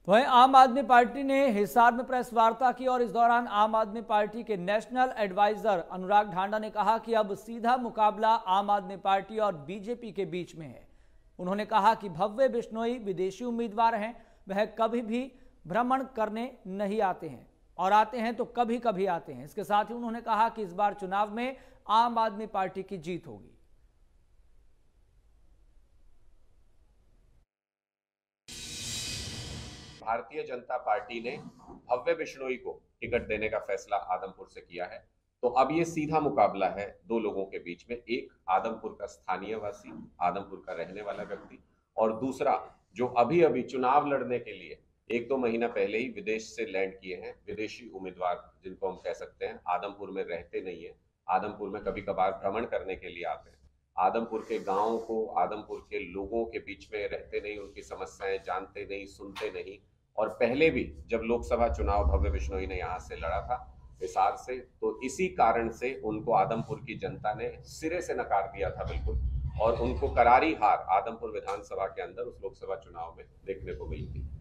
वहीं आम आदमी पार्टी ने हिसार में प्रेस वार्ता की और इस दौरान आम आदमी पार्टी के नेशनल एडवाइजर अनुराग ढांडा ने कहा कि अब सीधा मुकाबला आम आदमी पार्टी और बीजेपी के बीच में है। उन्होंने कहा कि भव्य बिश्नोई विदेशी उम्मीदवार हैं, वह कभी भी भ्रमण करने नहीं आते हैं और आते हैं तो कभी कभी आते हैं। इसके साथ ही उन्होंने कहा कि इस बार चुनाव में आम आदमी पार्टी की जीत होगी। भारतीय जनता पार्टी ने भव्य बिश्नोई को टिकट देने का फैसला आदमपुर से किया है। तो अब ये सीधा मुकाबला है दो लोगों के बीच में, एक आदमपुर का स्थानीय वासी, आदमपुर का रहने वाला व्यक्ति, और दूसरा जो अभी अभी चुनाव लड़ने के लिए 1-2 महीना पहले ही विदेश से लैंड किए हैं विदेशी उम्मीदवार, जिनको हम कह सकते हैं आदमपुर में रहते नहीं है, आदमपुर में कभी कभार भ्रमण करने के लिए आते हैं, आदमपुर के गांवों को, आदमपुर के लोगों के बीच में रहते नहीं, उनकी समस्याएं जानते नहीं, सुनते नहीं। और पहले भी जब लोकसभा चुनाव भव्य बिश्नोई ने यहाँ से लड़ा था हिसार से, तो इसी कारण से उनको आदमपुर की जनता ने सिरे से नकार दिया था बिल्कुल, और उनको करारी हार आदमपुर विधानसभा के अंदर उस लोकसभा चुनाव में देखने को मिली थी।